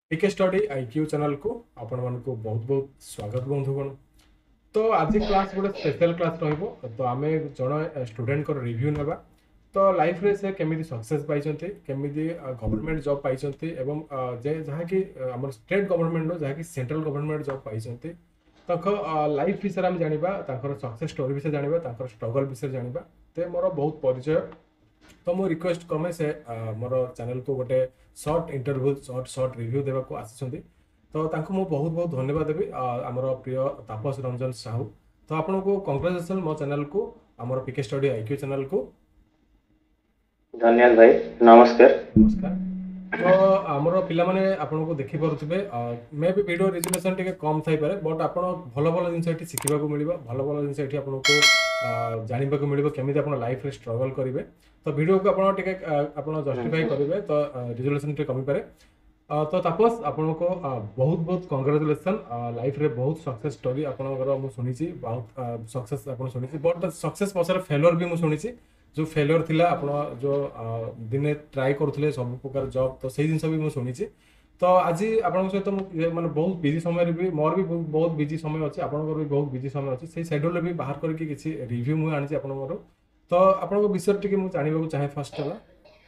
पीके study IQ channel को आपण मानक बहुत बहुत स्वागत बंधुगण। तो आज क्लास गोटे स्पेशल क्लास रहिबो। तो आमे जण स्टूडेंट को रिव्यू नेबा। तो लाइफ रे से केमिति सक्सेस पाइछन्ते, केमिति गवर्नमेंट जॉब पाइछन्ते एवं जे जहा कि हमर स्टेट गवर्नमेंट रो जहा कि सेंट्रल गवर्नमेंट जॉब पाइछन्ते तख लाइफ विषय हम जानिबा, ताकर सक्सेस स्टोरी विषय जानिबा, ताकर स्ट्रगल विषय जानिबा। ते मोर बहुत परिचय। तो मो रिक्वेस्ट क्रमे से मोर चैनल को गोटे short interview short short review देवा को आसिसंती। तो तांको मो बहुत बहुत धन्यवाद देबी हमर प्रिय तापस रंजन साहू। तो आपन को कांग्रेचुलेशन मो चैनल को, हमर पीके स्टडी आईक्यू चैनल को धन्यवाद भाई। नमस्कार। नमस्कार। तो हमर पिला माने आपन को देखि परथबे मे भी वीडियो रेजोल्यूशन टिके कम थाई पारे, बट आपन भलो भलो जिंस एठी सिखिबा को मिलिबा, भलो भलो जिंस एठी आपन को जानिबा को मिलिबा केमिति आपन लाइफ रे स्ट्रगल करिवे। तो वीडियो को आपन टिके आपन जस्टिफाई करिवे तो रेजोल्यूशन टिके कमी पारे। तो तापस आपन को बहुत बहुत कांग्रेचुलेशन। लाइफ रे बहुत सक्सेस स्टोरी आपनकर मु सुनिछि, बहुत सक्सेस आपन सुनिछि, बट सक्सेस पछरे फेलियर भी मु सुनिछि। जो फेलियर थिला आपन जो दिने ट्राई करथले सब प्रकार जॉब, तो सेही जिंस भी मु सुनिछि। तो आज आपन सहित मु माने बहुत बिजी समय रे भी मोर भी बहुत बिजी समय अछि, आपनकर भी बहुत बिजी समय अछि, सेही शेड्यूल रे भी बाहर करके किछि रिव्यू मु आनिछि आपन मोर। तो आपन को विषय टिके मु जानिबा को चाहे फर्स्ट हला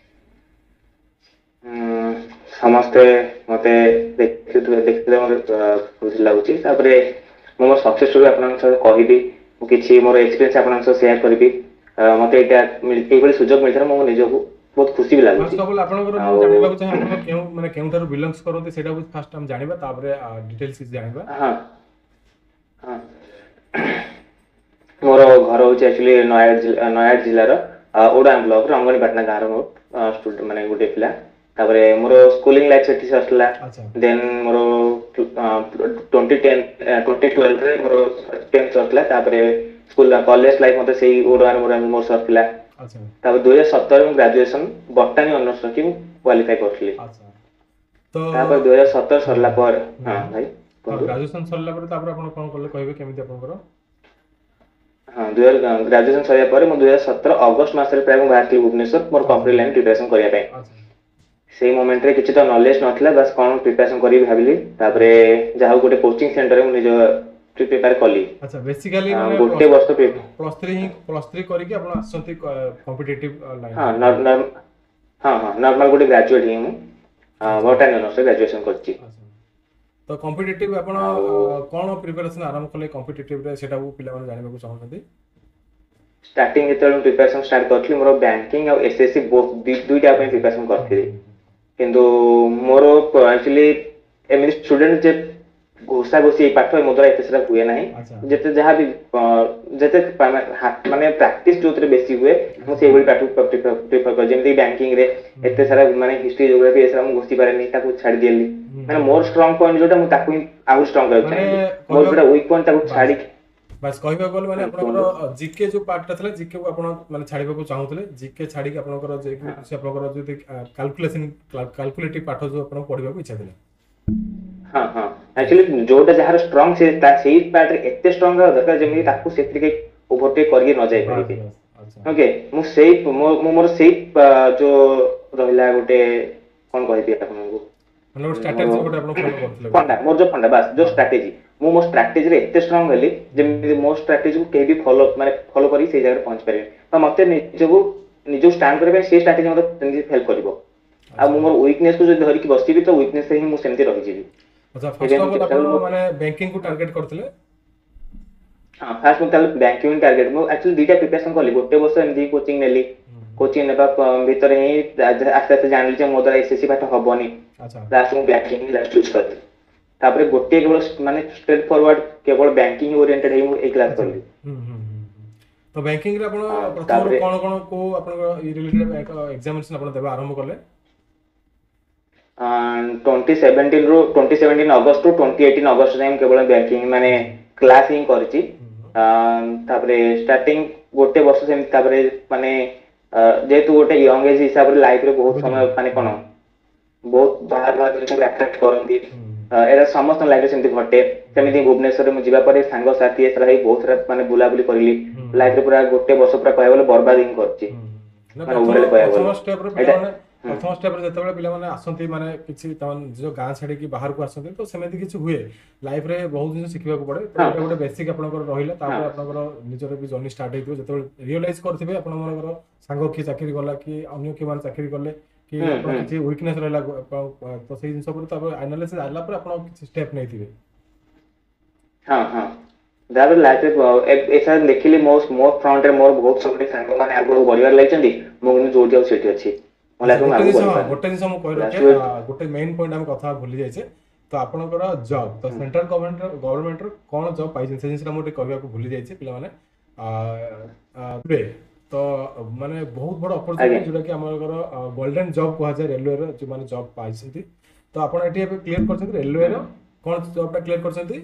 समस्ते मते देखिले मते खुशी लाଗୁଛି। ତାପରେ ମୁଁ ମୋର सक्सेस स्टोरी ଆପଣଙ୍କ ସହ କହିବି, ମୁଁ କିଛି ମୋର ଏକ୍ସପିରିଏନ୍ସ ଆପଣଙ୍କ ସହ ସେୟାର କରିବି। ମତେ ଏଇଟା ଏଇଭଳି ସୁଯୋଗ ମିଳିଥିଲା, ମୁଁ ନିଜକୁ ବହୁତ ଖୁସି ବି ଲାଗୁଛି। फर्स्ट ऑफ ऑल आपनकर मु ଆଉ जानिबा को चाहे आपन केउ माने केउठार बिलोंग्स करते सेटा को फर्स्ट हम जानिबा, तापरे डिटेल्स किछ जानिबा। ହଁ ହଁ ମୋର ଘର ହଉଛି ଆକ୍ଚୁଆଲି ନୟାଗଡ଼ ଜିଲ୍ଲାର ଓଡାମ ବ୍ଲକ ରଙ୍ଗଣୀପାଟଣା ଗାଁର ମୋ ଷ୍ଟୁଡେଣ୍ଟ ମାନେ ଗୋଟେ ପିଲା। ତାପରେ ମୋର ସ୍କୁଲିଂ ଲାଇଫ ସେଠି ସରିଥିଲା। अच्छा ଦେନ୍ ମୋର 2012 ରେ ମୋର 10th ସରିଥିଲା। ତାପରେ ସ୍କୁଲ କଲେଜ ଲାଇଫ ମତେ ସେଇ ଓଡାମ ମୋର ସରିଥିଲା। अच्छा ତାପରେ 2017 ମୁଁ ଗ୍ରାଜୁଏସନ ବଟାନି ଅନର୍ସ ରଖି ମୁଁ କ୍ୱାଲିଫାଇ କରିଥିଲି। अच्छा। तो ତାପରେ 2017 ସରିଲା ପରେ ହଁ ଭାଇ हाँ କୁହନ୍ତୁ। ग्रेजुएशन सरला पर तापर आपण कोन करले कहबे केमिति आपनकर। हाँ ग्राजुएसन सरिया ପରେ ମୁଁ 2017 ଅଗଷ୍ଟ ମାସରେ ପ୍ରାୟ ମୁଁ ବାହାରିଥିଲି ଭୁବନେଶ୍ୱର ମୋର अच्छा କମ୍ପ୍ୟୁଟର ଲାଇନ ପ୍ରିପାରେସନ କରିବା ପାଇଁ। अच्छा ସେଇ ମୋମେଣ୍ଟରେ କିଛି ତ ନଲେଜ ନଥିଲା, ବାସ୍ କଣ ପ୍ରିପାରେସନ କରିବି ଭାବିଲି। ତାପରେ ଯାହା ଗୋଟେ କୋଚିଂ ସେଣ୍ଟରରେ ମୁଁ ନିଜ ପ୍ରିପେୟାର କଲି। अच्छा बेसिकली माने ଗୋଟେ ବର୍ଷ प्लस 3 करके आपण आसंती कॉम्पिटिटिव लाइन ହଁ रे पढिबा। ହଁ ହଁ नॉर्मल ଗୋଟେ ଗ୍ରାଜୁଏଟ ହିଁ ମୁଁ अच्छा ବଟାନି ଅନର୍ସରେ ଗ୍ରାଜୁଏସନ କରିଛି। अच्छा। तो कॉम्पिटिटिव आपण ଆଉ कोन प्रिपरेशन आरंभ कले कॉम्पिटिटिव रे सेटा को पिला माने जानिबा को चाहउछंती। ଷ୍ଟାର୍ଟିଂ ଯେତେବେଳେ ମୁଁ ପ୍ରିପାରେସନ ଷ୍ଟାର୍ଟ କରିଥିଲି, ମୋର ବ୍ୟାଙ୍କିଙ୍ଗ ଆଉ ଏସଏସସି ଦୁଇଟା ପାଇଁ अच्छा ପ୍ରିପାରେସନ କରିଥିଲି। କିନ୍ତୁ ମୋର ଆକ୍ଚୁଆଲି ଏମିତି ଷ୍ଟୁଡେଣ୍ଟ ଯେ ଘୋଷା ଘୋଷି ଏଇ ପାଠ ମୋ ଦ୍ୱାରା ଏତେ ସାରା ହୁଏ ନାହିଁ। अच्छा ଯେତେ ଯାହା ବି ଯେତେ ମାନେ ପ୍ରାକ୍ଟିସ ଯୋଉଥିରେ ବେଶୀ ହୁଏ ମୁଁ अच्छा ସେଇଭଳି ପାଠ ପ୍ରିଫର କରେ। ଯେମିତି ବ୍ୟାଙ୍କିଂରେ ଏତେ ସାରା ମାନେ ହିଷ୍ଟ୍ରି ଜୋଗ୍ରାଫି ଏସବୁ ମୁଁ ଘୋଷି ପାରେନି, ତାକୁ ଛାଡ଼ିଦେଲି। ମାନେ ମୋର ଷ୍ଟ୍ରଙ୍ଗ ପଏଣ୍ଟ ଯୋଉଟା ମୁଁ ତାକୁ ହିଁ ଆହୁରି ଷ୍ଟ୍ରଙ୍ଗ କରିବାକୁ माने ଚାହିଁଲି। ମୋର कहबा ଯୋଉଟା ୱିକ୍ ପଏଣ୍ଟ ताକୁ बस ଛାଡ଼ିକି बस कहबा बोल माने କୁହନ୍ତୁ। आपनकर जीके जो पार्ट था जीके को आपण माने छाड़ीबा को चाहूतले, जीके छाड़ी के आपनकर जे से आपनकर जो कैलकुलेशन कैलकुलेटिव पाठ जो आपण पढिबा को इच्छा थिला। हाँ हाँ एक्चुअली जोटा जहाँ स्ट्रंग से सेही पार्ट रे एते स्ट्रंग हेबा दरकार जेମିତି ताकू सेत्री के ओवरटेक करके न जाई बस परिबे। बस अच्छा ओके मु सेही मोर सेही जो रहिला गोटे कोन कहबी आपनको माने वो मोर स्ट्रैटेजी गोटे आपण फॉलो करथिले बोले। फंडा मोर जो फंडा बस जो हाँ स्ट्रैटेजी मु मो स्ट्रैटेजी रे एते स्ट्रंग हेली जेମିତି मो स्ट्रैटेजी को केबी फॉलो माने फॉलो करी सेही जगह पहुंच परिबे। तो मते निजो स्टैंड करबे से स्ट्रैटेजी मते हेल्प करबो। आ अच्छा मु मोर वीकनेस को जो धरि की बसिबी तो वीकनेस से ही मु सेमती रहि जिवि। अच्छा। फर्स्ट एबे ऑफ मु ऑल चेष्टा आपण करी माने बैंकिंग को टारगेट करथिले। हाँ फास्ट मुझे बैंकिंग टारगेट मु एक्चुअली दुईटा प्रिपरेशन कली गोटे वर्ष एमडी कोचिंग नेली। कोचिंग नेबा भीतर ही आस्ते आस्ते जानली जे मो द्वारा एसएससी पाठ हबनी। अच्छा लास्ट मु बैंकिंग लास्ट चूज करली। तापरे गोटे केवल माने स्ट्रेट फॉरवर्ड केवल बैंकिंग ओरिएंटेड ही मु एक क्लास अच्छा करली। तो बैंकिंग रे आपण प्रथम तापरे कोन कोन को आपण ई रिलेटेड एग्जामिनेशन आपण देबा आरंभ करले। 2017 रो 2017 अगस्त टू 2018 अगस्त टाइम केवल बैंकिंग माने अच्छा क्लास ही करची। तापरे स्टार्टिंग गोटे वर्ष से तापरे माने जेतु गोटे यंग एज हिसाब रे लाइफ रे बहुत बुझिले। समय माने कोन बहुत बाहर बाहर जिनिस अट्रैक्ट करंती। एरा समस्त लाइफ सेमती घटे। सेमती भुवनेश्वर में जिबा परे सांग साथी एसरा ही बहुत सारा माने बुला बुली करली। लाइफ रे पूरा गोटे वर्ष पूरा कहबा बोले बर्बाद ही करची ना माने ओवरऑल कहबा प्रथम बोले स्टेप रे पिला एटा माने प्रथम स्टेप रे जेतेबेले पिला माने आसंती माने किछि तमन जो गां छाडी की बाहर को आसंती तो सेमेति किछि हुए लाइफ रे बहुत जिन सिखिबा को पड़े तो हाँ एटा गोटे बेसिक आपनकर रहिला हाँ तापर आपनकर निजर भी जर्नी स्टार्ट हेतिबो जेतेबेले रियलाइज करथिबे आपन मनकर सांग की चाकरी गला कि अन्य कि मान चाकरी करले कि आपन किछि वीकनेस रहला तो सेही जिंस पर तापर एनालिसिस आला पर आपन किछि स्टेप नेथिबे हाँ हाँ ତାପରେ ଲାଇଫରେ ଏସା ଦେଖିଲି ମୋ ଫ୍ରଣ୍ଟରେ ମୋର ବହୁତ ସବୁ ସାଙ୍ଗମାନେ ଆଗକୁ ବଢିବାର ଲାଗିଛନ୍ତି ମୁଁ କିନ୍ତୁ ଯୋଉଠି ଆଉ ସେଠି ଅଛି ମୋ ଲାଇଫରେ ମୁଁ ଆଗକୁ ବଢିପାରୁନି ଗୋଟେ ଜିନିଷ ମୁଁ କହି ରଖେ ଲାଷ୍ଟ ଗୋଟେ ମେନ୍ ପଏଣ୍ଟ ଆମେ କଥା ଭୁଲି ଯାଇଛେ ତ ଆପଣଙ୍କର ଜବ୍ ତ ସେଣ୍ଟ୍ରାଲ ଗଭର୍ଣ୍ଣମେଣ୍ଟର କ'ଣ ଜବ୍ ପାଇଛନ୍ତି ସେ ଜିନିଷଟା ମୁଁ ଟିକେ କହିବାକୁ ଭୁଲି ଯାଇଛି ପିଲାମାନେ ଏବେ ତ ମାନେ ବହୁତ ବଡ଼ ଅପରଚୁନିଟି ଯୋଉଟା କି ଆମର ଗୋଲ୍ଡେନ ଜବ୍ କୁହାଯାଏ ରେଲୱେର ଯୋଉମାନେ ଜବ୍ ପାଇଛନ୍ତି ତ ଆପଣ ଏଠି ଏବେ କ୍ଲିୟର କରିଛନ୍ତି ରେଲୱେର କ'ଣ ଜବ୍ଟା କ୍ଲିୟର କରିଛନ୍ତି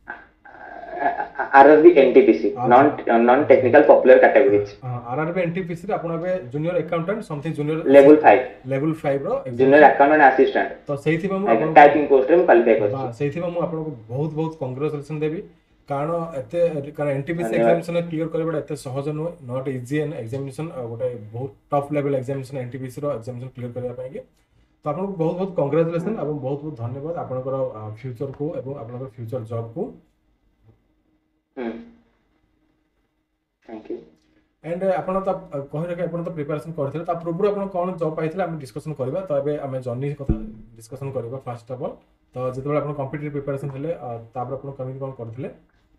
RRB NTPC non technical popular categories RRB NTPC रे आपण अबे junior accountant something junior level 5 रो जूनियर अकाउंटेंट असिस्टेंट तो सेहिथि में आपण टाइपिंग कोर्स रे क्वालिफाई करछि बा सेहिथि में आपण को बहुत बहुत कांग्रेचुलेशन देबी कारण एनटीपीसी एग्जामिनेशन क्लियर करबा एते सहज न नॉट इजी एन एग्जामिनेशन गोटे बहुत टफ लेवल एग्जामिनेशन एनटीपीसी रो एग्जामिनेशन क्लियर करबा पाए के तो आपण को बहुत बहुत कांग्रेचुलेशन एवं बहुत बहुत धन्यवाद आपनकर फ्यूचर को एवं आपनकर फ्यूचर जॉब को थैंक यू एंड आपण तो कहि रखे आपण तो प्रिपरेशन करथिले ता पूर्व आपण कोन जॉब पाइथिले हम डिस्कशन करबा तो एबे हम जर्नी कथा डिस्कशन करबा फर्स्ट ऑफ ऑल तो जेतेबेले आपण कॉम्पिटिटिव प्रिपरेशन थिले तापर आपण कमिंग कोन करथिले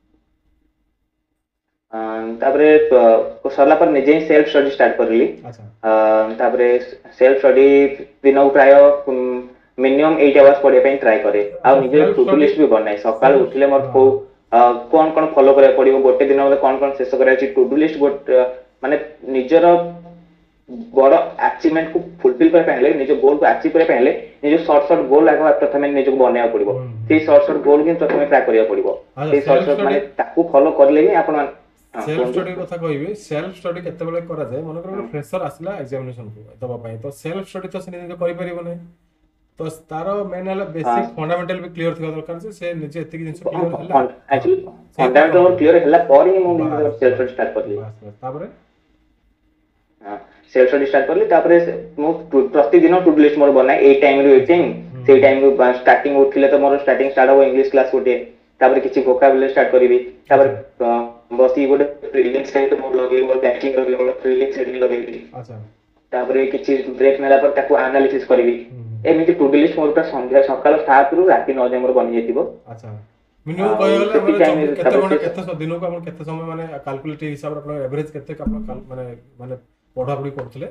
तापरे सरला पर निजे ही सेल्फ स्टडी स्टार्ट करली अच्छा तापरे सेल्फ स्टडी दिन प्राय मिनिमम 8 आवर्स पढे पे ट्राई करे आ निजे टू डू लिस्ट भी बनाई सकाळ उठले मोर को कौन कौन फॉलो करा पड़िबो गोटे दिन में कौन कौन शेष करा अछि टू डू लिस्ट गोटे माने निजर बड़ अचीवमेंट को फुलफिल कर पहले निज गोल को अचीव कर पहले निज शॉर्ट शॉर्ट गोल आगे प्रथमे निज को बनाया पड़िबो से शॉर्ट शॉर्ट गोल के प्रथमे ट्रैक करिया पड़िबो से शॉर्ट शॉर्ट माने ताकू फॉलो करले ही आपण सेल्फ स्टडी कथा कहबे सेल्फ स्टडी केते बेले करा जाय मन कर फ्रेशर आसला एग्जामिनेशन को दबा पई तो सेल्फ स्टडी तो से निज करि परिबो नै तो तारो मेन हला बेसिक फंडामेंटल भी क्लियर थिबा दरकार से निजे एतिक जिंस क्लियर हला एक्चुअली फंडामेंटल क्लियर हला पर ही मु सेल्फ स्टडी स्टार्ट करली तापरे हां सेल्फ स्टडी स्टार्ट करली तापरे मु प्रतिदिन टू डू लिस्ट मोर बनाए ए टाइम रे वेटिंग से टाइम को स्टार्टिंग उठले तो मोर स्टार्टिंग स्टार्ट हो इंग्लिश क्लास गोटे तापरे किछि वोकैबुलरी स्टार्ट करबी तापरे बसी गोटे प्रीलिम्स साइट मोर लगे मोर बैंकिंग लगे मोर प्रीलिम्स साइट लगे अच्छा तापरे किछि ब्रेक नेला पर ताको एनालिसिस करबी एमिति टू डू लिस्ट मोर का संध्या सकाळ 7 रु राति 9 जाय मोर बनि जेतिबो अच्छा मिनिमम कहि गले हमर केते घंटा केते दिन को हम केते समय माने कैलकुलेट हिसाब रे अपन एवरेज केते अपन माने माने पढा पढी करथले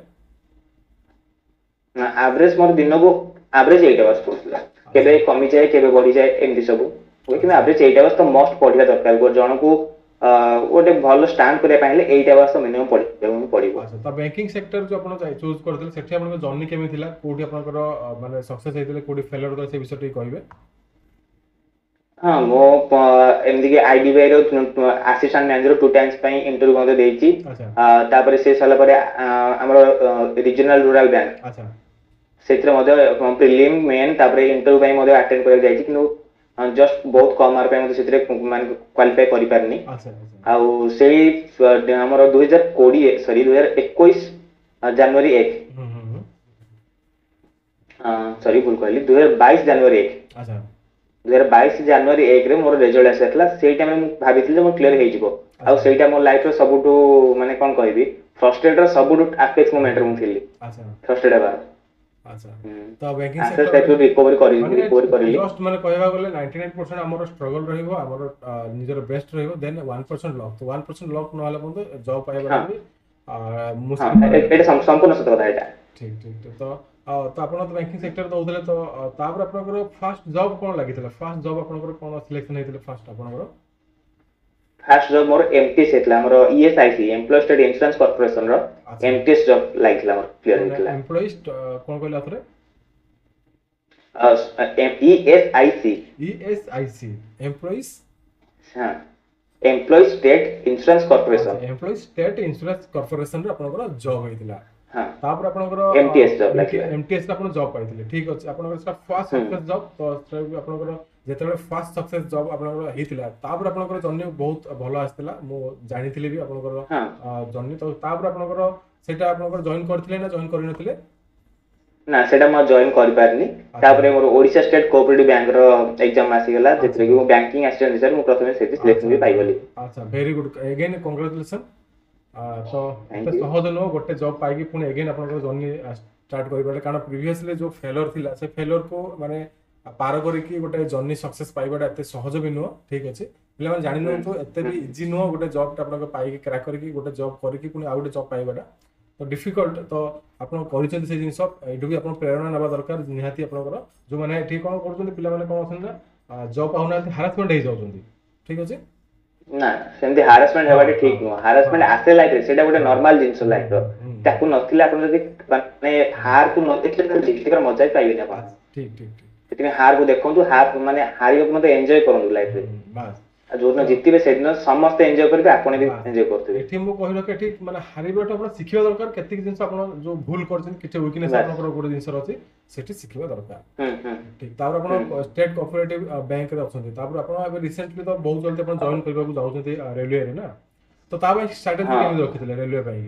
ना एवरेज मोर दिन को एवरेज 8 आवर्स पढला केबे कमी जाय केबे बढ़ी जाय एमिति सब लेकिन एवरेज 8 आवर्स तो मोस्ट पढिया दरकार गो जण को ओटे भलो स्टैंड करे पहले 8 आवर्स तो मिनिमम पढिबो अच्छा त बैंकिंग सेक्टर जो आपण चाहि चूज करथिले सेठी आपण जर्नी केमे थिला कोठी आपनकर माने सक्सेस हेतिले कोठी फेलियर होतले से विषय टी कहबे हां मो एमदी के आईडीबीआई रो असिस्टेंट मैनेजर 2 टाइम्स पई इंटरव्यू मते देइची तापर से साला परे हमरो रीजनल रूरल बैंक अच्छा सेत्र मते प्रीलिम मेन तापर इंटरव्यू पई मते अटेंड करे जाइची किनु जस्ट बहुत कम मार्क पे मते सेतरे माने क्वालिफाई करि पारनी अच्छा आ सेही हमरो 2020 सॉरी 2021 जनवरी 1 सॉरी भूल कहली 2022 जनवरी 1 अच्छा 2022 जनवरी 1 रे मोर रिजल्ट आसला सेही टाइम में भाबिथिले जे मो क्लियर हेइ जिवो आ सेहीटा मोर लाइफ रो सबुटू माने कोन कहबी फ्रस्ट्रेटेड रो सबुटू एपेक्स मोमेंट रे मु थिली अच्छा फ्रस्ट्रेटेड बा अच्छा तो बैंकिंग सेक्टर रिकवरी करली जस्ट माने कहबा गले 99% हमर स्ट्रगल रहिबो हमर निजर बेस्ट रहिबो देन 1% लक तो 1% लक न हले बंद जॉब पाइबा भी मुश्किल एटा संपूर्ण सत्य कथा एटा ठीक ठीक तो आपण तो बैंकिंग सेक्टर दउथले तो तापर आपनकर फर्स्ट जॉब कोन लागितला फर्स्ट जॉब आपनकर कोन सिलेक्शन हेतिले फर्स्ट आपनकर फर्स्ट जॉब मोर एमटीएस हेतला हमर ESIC employ state insurance corporation रो एमटीएस जॉब लागितला मोर क्लियर हेतला एम्प्लॉय कोन कहले आथरे ईएसआईसी एम्प्लॉयज हां employ state insurance corporation employ state insurance corporation रे आपनकर जॉब हेतिला हां तापर आपनकर एमटीएस जॉब लागितला एमटीएस रे आपन जॉब पाइथिले ठीक अछि आपनकर सेटा फर्स्ट सक्सेस जॉब तो आपनकर जेतेबेले फर्स्ट सक्सेस जॉब आपनकर हेतिला तापर आपनकर जर्नी बहुत भलो आस्तिला मो जानिथिले भी आपनकर जर्नी तो तापर आपनकर सेटा आपनकर जॉइन करथिले ना जॉइन करि नथिले ନା ସେଟା ମୁଁ ଜଏନ୍ କରିପାରିନି। ତାପରେ ମୋର ଓडिशा स्टेट कोऑपरेटिव बैंक रो एग्जाम आसीगला जेतरे कि ମୁଁ बैंकिंग असिस्टेंट हिसाବରେ ମୁଁ प्रथमे सेठी सिलेक्शन भी पाइगली। अच्छा वेरी गुड अगेन कांग्रेचुलेशन। तो थैंक एते यू। सहज नुह गोटे जॉब पाइकी पुणी अगेन आपन जर्नी स्टार्ट करिबाले कारण प्रीवियसली जो फेलर थिला से फेलर को माने पार करिकी गोटे जर्नी सक्सेस पाइबाटा एते सहज भी नुह। ठीक अछि पिला माने जानि नुह तो एते भी इजी नुह गोटे जॉब टा आपन पाइकी क्रैक करिकी गोटे जॉब करिकी पुणी आ गोटे जॉब पाइबाटा तो डिफिकल्ट। तो आपन करिसेंती से जिंस एडु भी आपन प्रेरणा नबा दरकार निहाती आपनकर जो माने ठीक कोन करछन्ती पिला माने कोन अछन ना जॉब पाउना हारासमेंट हे जाउछन्ती। ठीक अछि ना सेमती हारासमेंट हाँ हेबाटे हाँ ठीक नुह। हारासमेंट हाँ आसे लाइफ रे सेटा गोटे हाँ नॉर्मल जिंस लाइफ रो ताकू नथिले आपन जदी माने हार को न देखले त जीतकर मजा ही पाइबे आपण। ठीक ठीक ठीक सेति हार को देखंतु हार माने हारियो को मत एन्जॉय करंतु लाइफ रे। बास आ जो दिन तो जीतिबे सेदिन समस्त एन्जॉय करबे आपण भी बास एन्जॉय करथिबे। एठी मु कहिलो के ठीक माने हारिबाटा आपण शिखिबा दरकार केतिक जिंस आपण जो भूल करछन किछ वीकनेस बस आपनकर गोटे जिंस रहछि सेठी शिखिबा दरकार। हम्म। ठीक तापर आपण स्टेट कोऑपरेटिव बैंक रे अछन्ती तापर आपण अब रिसेंटली तो बहुत जल्दी आपण जॉइन करबाकू जाउछन्ती रेलवे रे ना तो ता भाई स्ट्रेटजी हाँ केमि रखितले रेलवे ପାଇଁ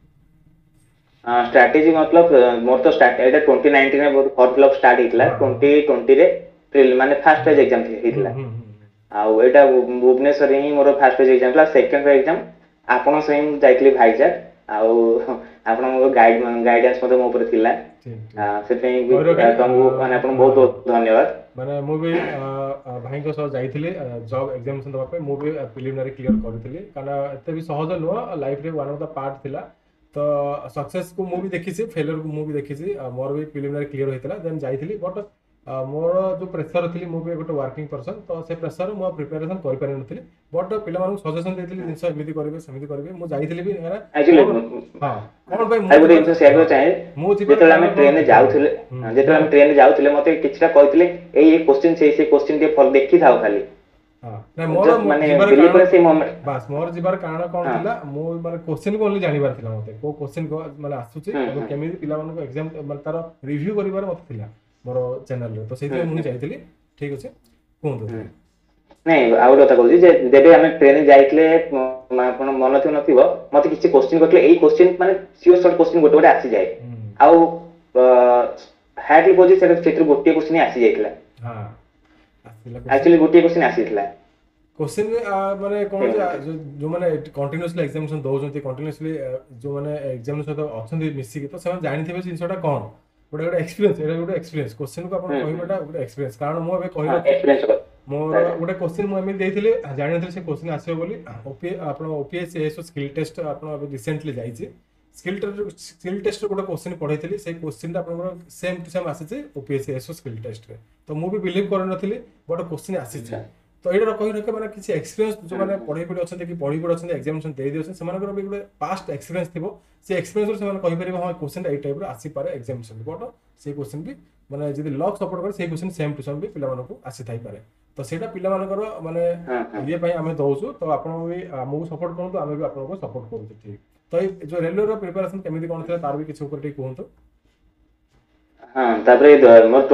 स्ट्रैटेजी मतलब मोर तो स्टार्ट एटा 2019 में बहुत फॉर्म फिलअप स्टार्ट हितला। हाँ हाँ 2020 रे प्रिल माने फर्स्ट पेज एग्जाम हितला। आउ एटा भुवनेश्वर ही मोर फर्स्ट पेज एग्जाम ला। सेकंड पेज एग्जाम आपण सही जाइतली भाईजाक आउ आपण मो गाइडेंस मते मो ऊपर थिला। ठीक ठीक से पे और तुमको माने आपण बहुत बहुत धन्यवाद। माने मु भी भाई को सह जाइथिले जॉब एग्जामिनेशन दबा पे मु भी प्रिलिमिनरी क्लियर करथिले कारण एते भी सहज नुह लाइफ रे वन ऑफ द पार्ट थिला। तो सक्सेस को मु भी देखिछि फेलियर को मु भी देखिछि मोर भी प्रिलिमिनरी क्लियर होइतला देन जाइथिली बट मोर जो प्रेशर थिली मु भी गोटे वर्किंग पर्सन तो से प्रेशर मु प्रिपरेशन कर पारि नथिली बट पिला मानु सजेशन देथिली जिंस एमिति करबे समिति करबे मु जाइथिली भी एक्चुअली हां कोन भाई आई गुड इन्फो शेयर कर चाहे मु जेतले हम ट्रेन में जाउथिले जेतले हम ट्रेन में जाउथिले मते किछटा कहथिले एई क्वेश्चन से क्वेश्चन के फॉर देखि थाओ खाली। हां नै मोर माने जीवर बिलीव करे से कारण मोमेंट बास मोर जीवर कारण कोन थिला मु माने क्वेश्चन को ओनली जानिबार थिला मते को क्वेश्चन को माने आसुची और केमिति पिला मानको एग्जाम माने तार रिव्यू करिबार मते थिला मोर चैनल रे तो सेति मु जाइथिली। ठीक अछि कोन नहीं आउ गोटे कथा कहूँ जे देबे आम ट्रेन जाइले आपण मन थी नथिबो मते किछि क्वेश्चन करले एई क्वेश्चन माने सियोर शॉर्ट क्वेश्चन गोटे गोटे आसी जाए आउ हार्डली बोझे से क्षेत्र गोटे क्वेश्चन ही आसी जाइतला। हां आसिला एक्चुअली गोटे क्वेश्चन आसीतला क्वेश्चन माने कोन जो माने कंटीन्यूअसली एग्जामिनेशन दोजंती कंटीन्यूअसली जो माने एग्जामिनेशन तो अछंती मिसी के तो से जानिथिबे जिंसटा कोन गोटे गोटे एक्सपीरियंस एटा गोटे एक्सपीरियंस क्वेश्चन को आपण कहिबाटा गोटे एक्सपीरियंस कारण मु अबे कहिलो एक्सपीरियंस मोर गोटे क्वेश्चन मु एमि देइथिले जानिथिले से क्वेश्चन आसीबो बोली ओपी आपण ओपीएस एसओ स्किल टेस्ट आपण अबे रिसेंटली जाईची स्किल टेस्ट गोटे क्वेश्चन पढैथिली से क्वेश्चन आपण सेम टू सेम आसीचे ओपीएस एसओ स्किल टेस्ट रे तो मु भी बिलीव कर नथिली बट क्वेश्चन आसीचे तो एटा कहि रखे माने किछि एक्सपीरियंस जो माने पढै पढै अछन कि पढि पढै अछन एग्जामिनेशन देइ दियछन सेमानकर भी गोटे पास्ट एक्सपीरियंस थिबो से एक्सपीरियंस रो सेमान कहि परिबो हां क्वेश्चन एई टाइप रो आसी पारे एग्जामिनेशन बट से क्वेश्चन भी माने जदी लक सपोर्ट करे से क्वेश्चन सेम टू सेम भी पिला मानको आसी थाई पारे तो सेटा पिला मानकर माने ये पई हमें दउछु तो आपण भी हमहु सपोर्ट करंतु हमें भी आपनको सपोर्ट करू। ठीक तो ये जो रेलवे रो प्रिपरेशन केमिति कोन थिला तार भी किछ ऊपर ठीक कहंतु। हां तापरे मोर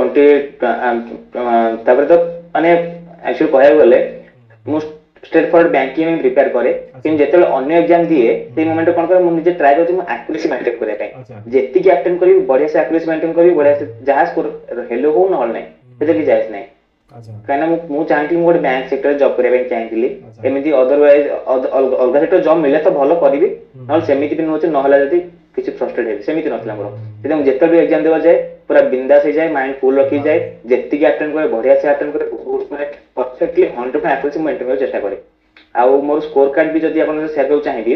20 तापरे तो माने एक्चुअली कहया गले मु स्ट्रेट फॉरवर्ड बैंकिंग में प्रिपेयर करे कि जेतेले अन्य एग्जाम दिए से मोमेंट कोन करे मु निजे ट्राई करती मु एक्यूरेसी मेंटेन करे पई जेति कि अटेंड करी बढ़िया से एक्यूरेसी मेंटेन करी बढ़िया से जहां स्कोर हेलो हो न होल नै सेते कि जायस नै कहना मु चाहती मु गोटे बैंक सेक्टर जॉब करे पई चाहतिली एमिति अदरवाइज अलगा सेक्टर जॉब मिले तो भलो करबी न सेमिति भी नोचे न होला जदी किछि फ्रस्ट्रेट हे सेमिति नथला मोर सेते मु जेते भी एग्जाम देबा जाय पूरा बिंदास हो जाए माइंड फुल रखी जाए जेति कि अटेंड करे बढ़िया से अटेंड करे बहुत माने परफेक्टली 100% एक्यूरेसी मेंटेन करे चेष्टा करे आउ मोर स्कोर कार्ड भी जदी आपन शेयर कर चाहिबी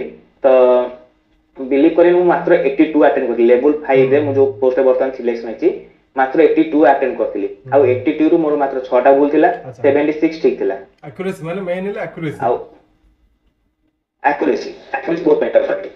तो बिलीव करें मु मात्र 82 अटेंड करली लेवल 5 रे मु जो पोस्ट वर्तमान सिलेक्शन अछि मात्र 82 अटेंड करथिली आउ 82 रु मोर मात्र 6 टा भूल थिला 76 ठीक थिला एक्यूरेसी माने मेन है एक्यूरेसी आउ एक्यूरेसी बहुत बेटर फटी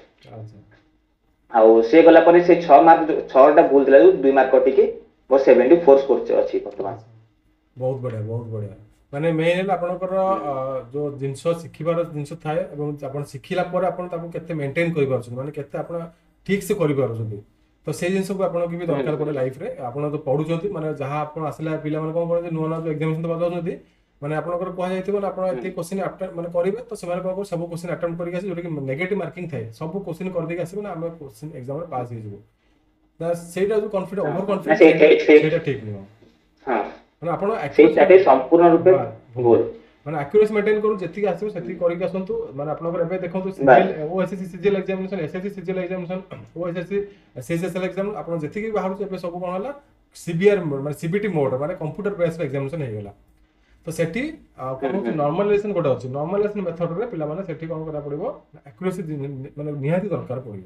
आउ से गला पर से 6 मार्क 6 टा भूल थिला 2 मार्क कटि के मोर 74 स्कोर अछि वर्तमान। बहुत बढ़िया माने मेन है आपनकर जो जिंस सिखिबार जिंस थाए एवं आपन सिखिला पर आपन ताको केते मेंटेन करि पारछन माने केते आपन ठीक से करि पारछन तो से जिंस को आपन के भी दरकार पड़े लाइफ रे आपन तो पढुचंती माने जहां आपन आसला पिला माने कोन करे नुवा नुवा एग्जामिनेशन तो बजाउछंती माने आपनकर कह जायतिबो ना आपन एते क्वेश्चन अटेम्प्ट माने करिवे तो सेमाने कोन सब क्वेश्चन अटेम्प्ट करिक आसी जोटा कि नेगेटिव मार्किंग थाए सब क्वेश्चन कर देके आसीबे ना हम क्वेश्चन एग्जाम रे पास हो जिवो ନା ସେଇଟା ଯୋଉ କନଫିଡେंस ओवर ନା कॉन्फिडेंस ସେଇଟା ଠିକ ନୁହଁ। ହଁ ମାନେ ଆପଣ ସେଇଟା ସମ୍ପୂର୍ଣ୍ଣ ରୂପେ ଭୁଲ। ମାନେ ଆକ୍ୟୁରେସି ମେଣ୍ଟେନ କରୁ ଯେତିକି ଆସିବ ସେତିକି କରିକି ଆସନ୍ତୁ। ମାନେ ଆପଣଙ୍କର ଏବେ ଦେଖନ୍ତୁ ବାସ୍। CGL OSSC CGL examination SSC CGL examination OSSC CSSL exam ଆପଣ ଯେତିକି ବାହାରୁଛି ଏବେ ସବୁ କଣ ହେଲା ସିବିଆର ମାନେ ସିବିଟି ମୋଡ ମାନେ କମ୍ପ୍ୟୁଟର ବେସ୍ଡ ଏକ୍ସାମିନେସନ ହେଇଗଲା। ତ ସେଠି କଣ ହଉଛି ନର୍ମାଲାଇଜେସନ ଗୋଟେ ଅଛି। ନର୍ମାଲାଇଜେସନ ମେଥଡରେ ପିଲାମାନେ ସେଠି କଣ କରିବାକୁ ପଡିବ ଆକ୍ୟୁରେସି ମାନେ ନିହାତି ଦରକାର ପଡିବ।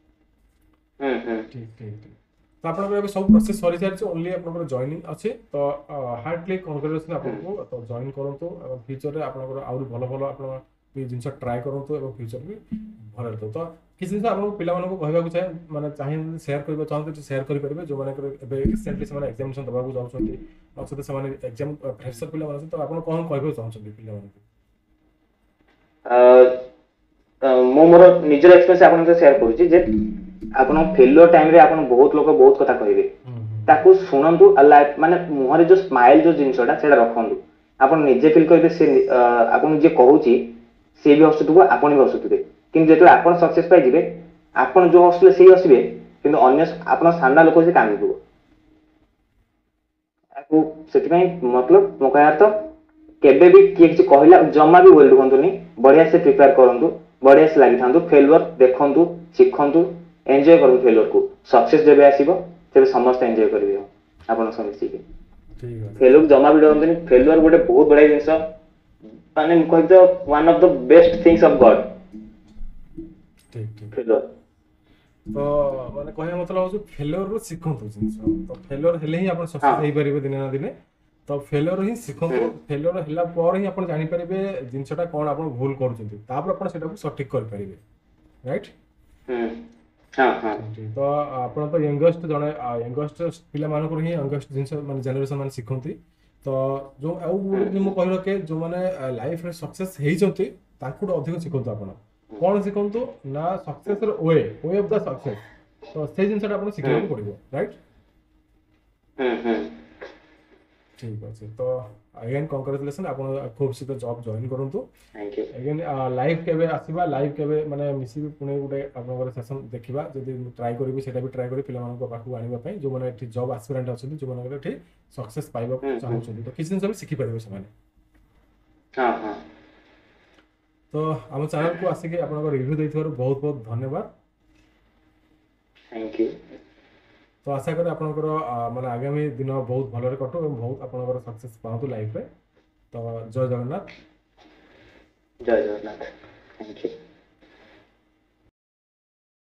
ଠିକ ଠିକ ଠିକ। ତ ଆପଣଙ୍କର ଏବେ ସବୁ ପ୍ରୋସେସ ସରି ସାରିଛି ଓନ୍ଲି ଆପଣଙ୍କର ଜଏନିଂ ଅଛି। ତ ହାର୍ଟଲି କଂଗ୍ରାଚୁଲେସନ ଆପଣଙ୍କୁ। ତ ଜଏନ୍ କରନ୍ତୁ ଏବଂ ଫ୍ୟୁଚରରେ ଆପଣଙ୍କର ଆହୁରି ଭଲ ଭଲ ଆପଣ ଏ ଜିନିଷ ଟ୍ରାଏ କରନ୍ତୁ ଏବଂ ଫ୍ୟୁଚର ବି ଭଲ ରହିବ। ତ କିଛି ଜିନିଷ ଆପଣଙ୍କୁ ପିଲାମାନଙ୍କୁ କହିବାକୁ ଚାହେଁ ମାନେ ଚାହିଁବେ ସେୟାର କରିବାକୁ ଚାହୁଁଛନ୍ତି ସେୟାର କରିପାରିବେ ଯୋଉମାନଙ୍କର ଏବେ ରିସେଣ୍ଟଲି ସେମାନେ ଏକ୍ସାମିନେସନ ଦେବାକୁ ଯାଉଛନ୍ତି ନଚେତ ସେମାନେ ଏକ୍ସାମ ଫ୍ରେସର ପିଲାମାନେ ଅଛନ୍ତି। ତ ଆପଣ କଣ କହିବାକୁ ଚାହୁଁଛନ୍ତି ପିଲାମାନଙ୍କୁ? ମୁଁ ମୋର ନିଜର ଏକ୍ସପିରିଏନ୍ସ ଆପଣଙ୍କ ସହିତ ସେୟାର କରୁଛି ଯେ ଆପଣ ଫେଲୁଅର ଟାଇମରେ ଆପଣ ବହୁତ ଲୋକ ବହୁତ କଥା କହିବେ ତାକୁ ଶୁଣନ୍ତୁ। ମାନେ ମୁହଁରେ ଯୋଉ ସ୍ମାଇଲ ଯୋଉ ଜିନିଷଟା ସେଇଟା ରଖନ୍ତୁ। ଆପଣ ନିଜେ ଫିଲ୍ କରିବେ ସେ ଆପଣ ଯିଏ କହୁଛି ସିଏ ବି ହସୁଥିବ ଆପଣ ବି ହସୁଥିବେ। କିନ୍ତୁ ଯେତେବେଳେ ଆପଣ ସକ୍ସେସ୍ ପାଇଯିବେ ଆପଣ ଯୋଉ ହସୁଥିଲେ ସେଇ ହସିବେ କିନ୍ତୁ ଅନ୍ୟ ଆପଣ ସାମ୍ନା ଲୋକ ସେ କାନ୍ଦୁଥିବ। ସେଥିପାଇଁ ମତଲବ ମୋ କହିବା ଅର୍ଥ କେବେ ବି କିଏ କିଛି କହିଲା ଜମା ବି ୱେଲ୍ଡ ହୁଅନ୍ତୁନି। ବଢିଆ ସେ ପ୍ରିପେୟାର କରନ୍ତୁ ବଢିଆ ସେ ଲାଗିଥାନ୍ତୁ ଫେଲୁଅର ଦେଖନ୍ତୁ ଶିଖନ୍ତୁ ଏନ୍ଜୟ କରନ୍ତୁ ଫେଲୁଅରକୁ। ସକ୍ସେସ୍ ଯେବେ ଆସିବ ତେବେ ସମସ୍ତେ ଏନ୍ଜୟ କରିବେ ଆପଣଙ୍କ ସହ ମିଶିକି। ଠିକ ଅଛି ଫେଲୁଅର ଜମା ବି ଡରନ୍ତୁନି। ଫେଲୁଅର ଗୋଟେ ବହୁତ ବଢିଆ ଜିନିଷ। ମାନେ ମୁଁ କହିବି ତ one of the best things of God ଠିକ ଠିକ। ଫେଲୁଅର। ତ ମାନେ କହିବା ମତଲବ ହଉଛି ଫେଲୁଅରରୁ ଶିଖନ୍ତୁ ଜିନିଷ। ତ ଫେଲୁଅର ହେଲେ ହିଁ ଆପଣ ହଁ ସକ୍ସେସ୍ ହେଇପାରିବେ ଦିନେ ନା ଦିନେ। ତ ଫେଲୁଅର ହିଁ ଶିଖନ୍ତୁ। ଫେଲୁଅର ହେଲା ପରେ ହିଁ ଆପଣ ଜାଣିପାରିବେ ଜିନିଷଟା କଣ ଆପଣ ଭୁଲ କରୁଛନ୍ତି ତାପରେ ଆପଣ ସେଟାକୁ ସଠିକ କରିପାରିବେ। ରାଇଟ। ହଁ ହଁ ଠିକ ଠିକ। ତ ଆପଣ ତ ୟଙ୍ଗେଷ୍ଟ ଜଣେ ୟଙ୍ଗେଷ୍ଟ ପିଲାମାନଙ୍କର ହିଁ ୟଙ୍ଗେଷ୍ଟ ଜିନିଷ ମାନେ ଜେନେରେସନ ମାନେ ଶିଖନ୍ତି। ତ ଯୋଉ ଆଉ ଗୋଟେ ମୁଁ କହିବି ରଖେ ଯୋଉମାନେ ଲାଇଫରେ ସକ୍ସେସ୍ ହେଇଛନ୍ତି ତାଙ୍କଠୁ ଅଧିକ ଶିଖନ୍ତୁ ଆପଣ। କଣ ଶିଖନ୍ତୁ ନା ସକ୍ସେସ ର ୱେ ଅଫ ଦ ସକ୍ସେସ। ତ ସେଇ ଜିନିଷଟା ଆପଣ ଶିଖିବାକୁ ପଡିବ। ରାଇଟ। ଠିକ ଅଛି। ତ ଆଗେନ୍ କଂଗ୍ରାଚୁଲେସନ ଆପଣ ଖୁବ୍ ଶୀଘ୍ର ଜବ୍ ଜଏନ୍ କରନ୍ତୁ। Thank you. ଆଗେନ୍ ଲାଇଭ୍ କେବେ ଆସିବା ଲାଇଭ୍ କେବେ ମାନେ ମିଶିବି ପୁଣି ଗୋଟେ ଆପଣଙ୍କର ସେସନ ଦେଖିବା। ଯଦି ମୁଁ ଟ୍ରାଏ କରିବି ସେଇଟା ବି ଟ୍ରାଏ କରିବି ପିଲାମାନଙ୍କ ପାଖକୁ ଆଣିବା ପାଇଁ ଯୋଉମାନେ ଏଠି ଜବ୍ ଆସ୍ପିରାଣ୍ଟ ଅଛନ୍ତି ଯୋଉମାନଙ୍କର ଏଠି ସକ୍ସେସ୍ ପାଇବାକୁ ଚାହୁଁଛନ୍ତି। ତ କିଛି ଜିନିଷ ବି ଶିଖିପାରିବେ ସେମାନେ। ହଁ ହଁ ତ ଆମ ଚ୍ୟାନେଲକୁ ଆସିକି ଆପଣଙ୍କ ରିଭ୍ୟୁ ଦେଇଥିବାରୁ ବହୁତ ବହୁତ ଧନ୍ୟବାଦ। Thank you. ତ ଆଶା କରେ ଆପଣଙ୍କର ମାନେ ଆଗାମୀ ଦିନ ବହୁତ ଭଲରେ କଟୁ ଏବଂ ବହୁତ ଆପଣଙ୍କର ସକ୍ସେସ୍ ପାଆନ୍ତୁ ଲାଇଫରେ। ତ ଜୟ ଜଗନ୍ନାଥ। ଜୟ ଜଗନ୍ନାଥ। Thank you.